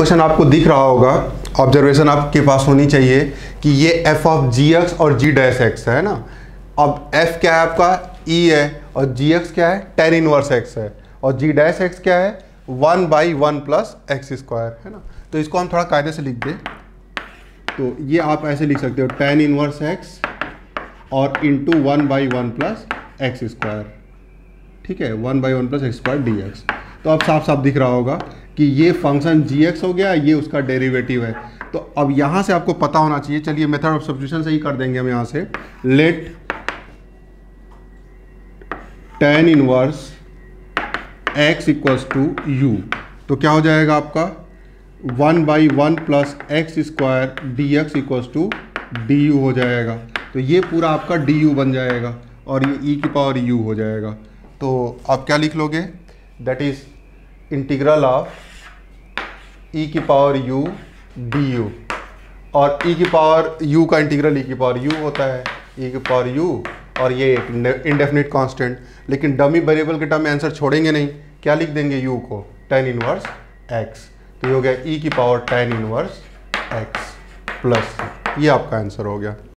Question आपको दिख रहा होगा, ऑब्जर्वेशन आपके पास होनी चाहिए कि ये एफ ऑफ जी एक्स और जी डैश एक्स है ना। अब एफ क्या है आपका, ई है, और जी एक्स क्या है, टेन इनवर्स एक्स है, और जी डैश एक्स क्या है, 1/1 प्लस एक्स स्क्वायर है ना। तो इसको हम थोड़ा कायदे से लिख दें, तो ये आप ऐसे लिख सकते हो, टेन इनवर्स एक्स और इंटू 1/1 प्लस एक्स स्क्वायर, ठीक है, 1/1 plus x square d x. तो अब साफ साफ दिख रहा होगा कि ये फंक्शन जी एक्स हो गया, ये उसका डेरिवेटिव है। तो अब यहाँ से आपको पता होना चाहिए, चलिए मेथड ऑफ सब्स्टिट्यूशन से ही कर देंगे हम यहाँ से। Let tan inverse x equals to u, तो क्या हो जाएगा आपका 1/1 plus x square d x equals to d u हो जाएगा। तो ये पूरा आपका डी यू बन जाएगा और ये ई की पावर यू हो जाएगा। तो आप क्या लिख लोगे, that is integral of e की पावर यू डी यू, और ई की पावर यू का इंटीग्रल ई की पावर यू होता है, ई की पावर यू, और ये एक इंडेफिनिट कांस्टेंट। लेकिन डमी वेरिएबल के टर्म में आंसर छोड़ेंगे नहीं, क्या लिख देंगे, यू को टेन इनवर्स एक्स। तो ये हो गया ई की power tan inverse x plus, ये आपका आंसर हो गया।